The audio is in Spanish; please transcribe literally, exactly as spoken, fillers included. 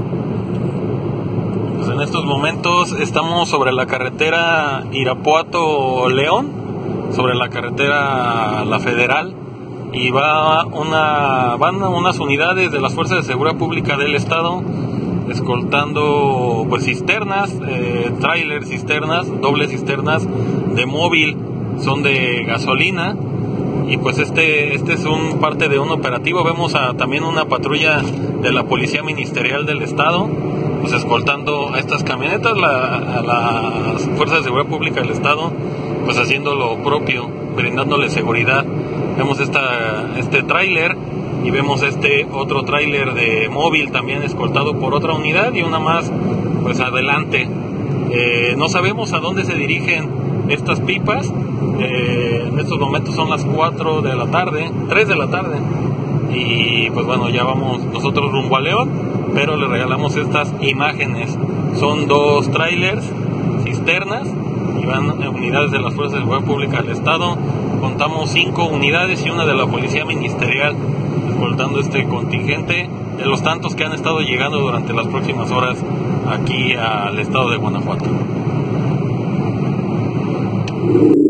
Pues en estos momentos estamos sobre la carretera Irapuato-León, sobre la carretera La Federal, y va una, van unas unidades de las Fuerzas de Seguridad Pública del Estado escoltando pues cisternas, eh, trailers, cisternas, dobles cisternas de móvil, son de gasolina. Y pues este este es un parte de un operativo. Vemos a, también una patrulla de la Policía Ministerial del Estado pues escoltando a estas camionetas, la, a las Fuerzas de Seguridad Pública del Estado pues haciendo lo propio, brindándole seguridad. Vemos esta este tráiler y vemos este otro tráiler de móvil también escoltado por otra unidad y una más pues adelante. Eh, no sabemos a dónde se dirigen estas pipas. Eh, en estos momentos son las cuatro de la tarde, tres de la tarde, y pues bueno, ya vamos nosotros rumbo a León, pero le regalamos estas imágenes. Son dos trailers, cisternas, y van unidades de las Fuerzas de Seguridad Pública del Estado. Contamos cinco unidades y una de la Policía Ministerial escoltando este contingente, de los tantos que han estado llegando durante las próximas horas aquí al estado de Guanajuato.